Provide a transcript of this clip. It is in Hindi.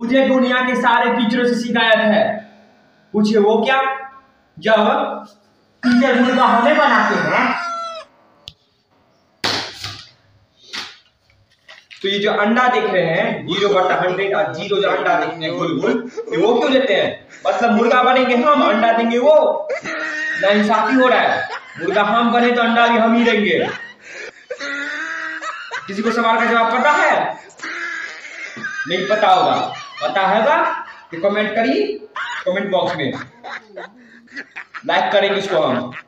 मुझे दुनिया के सारे टीचरों से शिकायत है। पूछिए वो क्या? जब टीचर मुर्गा हमें बनाते हैं तो ये जो अंडा देख रहे हैं 0/100 और 0 जो अंडा देख रहे हैं गोल गोल, वो क्यों देते हैं? मतलब मुर्गा बनेंगे हम, अंडा देंगे वो। नाइंसाफी हो रहा है। मुर्गा हम बने तो अंडा भी हम ही देंगे। किसी को सवाल का जवाब पता है? नहीं पता होगा? पता होगा तो कमेंट करिए कमेंट बॉक्स में। लाइक करेंगे इसको हम।